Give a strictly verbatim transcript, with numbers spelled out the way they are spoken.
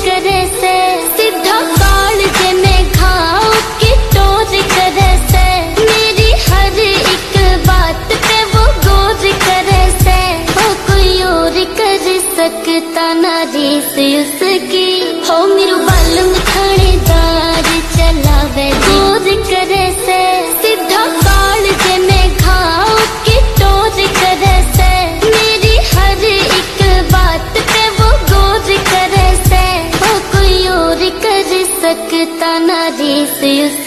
करे से, सीधा काल जे में घाव की टोर करे से, मेरी हर एक बात पे वो गौर करे से, वो कोई और कर सकता ना रीस उसकी, हो मेरू बालम थानेदार चलावे गौर करे से, सीधा काल जे में घाव की टोर करे से, मेरी हर एक बात पे वो गौर करे से, वो कोई और कर सकता ना रीस